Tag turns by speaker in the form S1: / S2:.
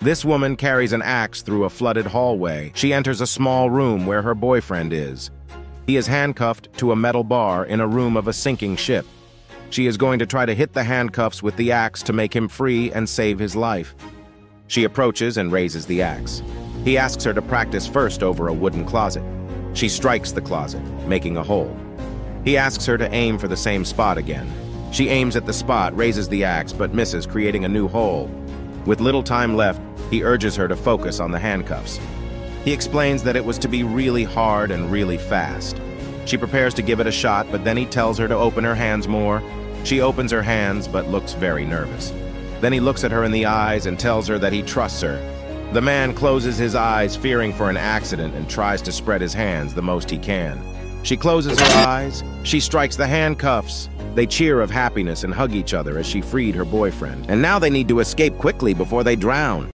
S1: This woman carries an axe through a flooded hallway. She enters a small room where her boyfriend is. He is handcuffed to a metal bar in a room of a sinking ship. She is going to try to hit the handcuffs with the axe to make him free and save his life. She approaches and raises the axe. He asks her to practice first over a wooden closet. She strikes the closet, making a hole. He asks her to aim for the same spot again. She aims at the spot, raises the axe, but misses, creating a new hole. With little time left, he urges her to focus on the handcuffs. He explains that it was to be really hard and really fast. She prepares to give it a shot, but then he tells her to open her hands more. She opens her hands, but looks very nervous. Then he looks at her in the eyes and tells her that he trusts her. The man closes his eyes, fearing for an accident, and tries to spread his hands the most he can. She closes her eyes. She strikes the handcuffs. They cheer of happiness and hug each other as she freed her boyfriend. And now they need to escape quickly before they drown.